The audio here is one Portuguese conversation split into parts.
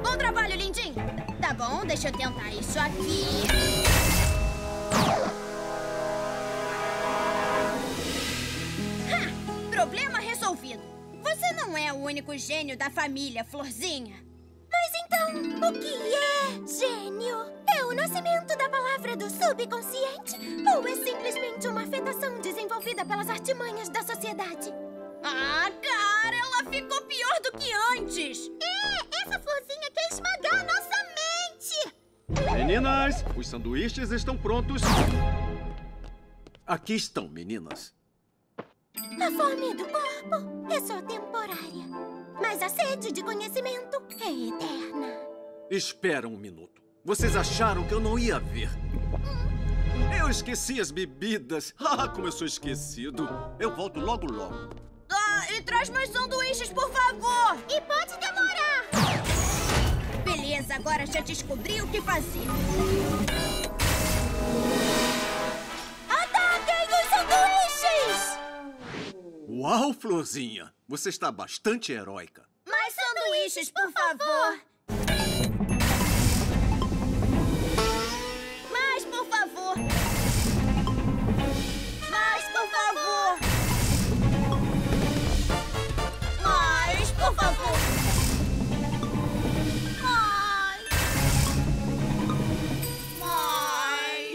Bom trabalho, lindinho. Tá bom, deixa eu tentar isso aqui. Problema resolvido. Você não é o único gênio da família, Florzinha. Mas então, o que é gênio? É o nascimento da palavra do subconsciente? Ou é simplesmente uma afetação desenvolvida pelas artimanhas da sociedade? Ah, cara, ela ficou pior do que antes. Essa florzinha quer esmagar nossa mente. Meninas, os sanduíches estão prontos. Aqui estão, meninas. A fome do corpo é só temporária, mas a sede de conhecimento é eterna. Espera um minuto. Vocês acharam que eu não ia ver? Eu esqueci as bebidas. Ah, como eu sou esquecido. Eu volto logo, logo. Ah, e traz mais sanduíches, por favor. E pode demorar. Beleza, agora já descobri o que fazer. Ataquem os sanduíches! Uau, Florzinha. Você está bastante heróica. Mais sanduíches, por favor. Mais, por favor. Mais, por favor. Mais, por favor. Mais. Mais.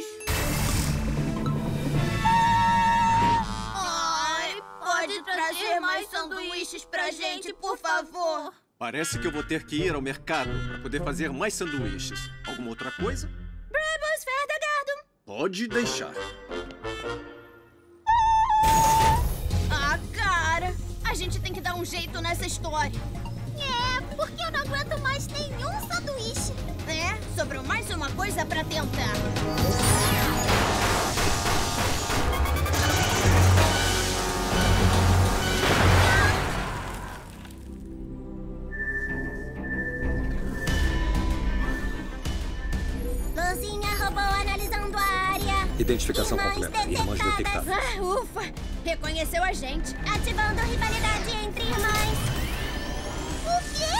Ai, pode trazer mais sanduíches pra gente, por favor. Parece que eu vou ter que ir ao mercado para poder fazer mais sanduíches. Alguma outra coisa? Brabus Verdagarden! Pode deixar. Ah, cara, a gente tem que dar um jeito nessa história. Porque eu não aguento mais nenhum sanduíche. Sobrou mais uma coisa pra tentar. Florzinha roubou analisando a área. Identificação Irmãs completa. Irmãs detectadas. Ah, ufa! Reconheceu a gente. Ativando rivalidade entre irmãs. O quê?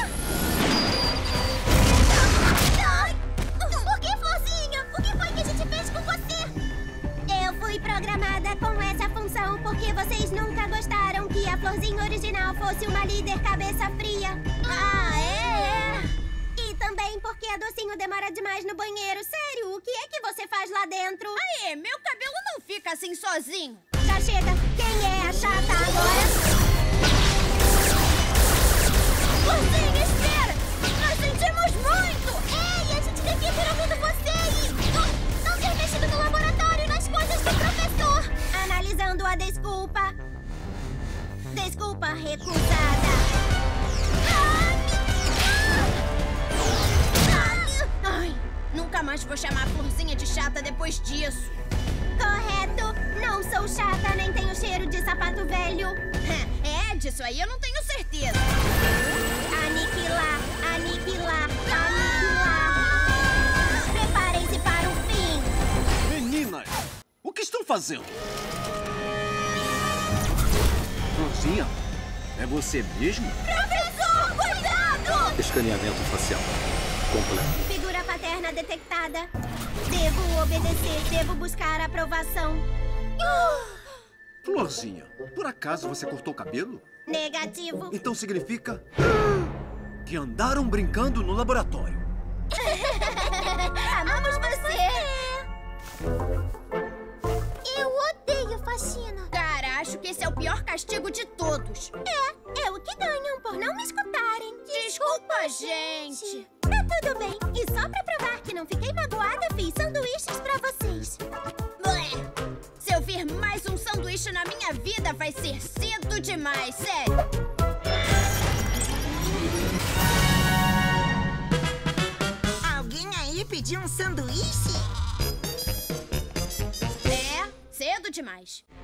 Por que, Florzinha? O que foi que a gente fez com você? Eu fui programada com essa função porque vocês nunca gostaram que a Florzinha original fosse uma líder cabeça fria. Ah, é? E também porque a Docinho demora demais no banheiro. Sério, o que é que você faz lá dentro? Aê, meu cabelo não fica assim sozinho. Já chega. Quem é a chata agora? Florzinha, espera! Nós sentimos muito! Ei, a gente devia ter ouvido você e não ter mexido no laboratório nas coisas do professor. Analisando a desculpa. Desculpa recusada. Ai, nunca mais vou chamar a Florzinha de chata depois disso. Correto. Não sou chata, nem tenho cheiro de sapato velho. Disso aí eu não tenho certeza. Aniquilar, aniquilar, aniquilar. Preparem-se para o fim. Meninas, o que estão fazendo? Florzinha, é você mesmo? Professor, cuidado! Escaneamento facial. Completo. Figura paterna detectada. Devo obedecer, devo buscar aprovação. Florzinha, por acaso você cortou o cabelo? Negativo. Então significa que andaram brincando no laboratório. Amamos você! Eu odeio faxina. Cara, acho que esse é o pior castigo de todos. É o que ganham por não me escutarem. Desculpa, gente. Tá tudo bem. E só pra provar que não fiquei magoada, fiz sanduíches pra vocês. Blé. Se eu vir mais um sanduíche na minha vida, vai ser cedo demais, sério. Alguém aí pediu um sanduíche? Cedo demais.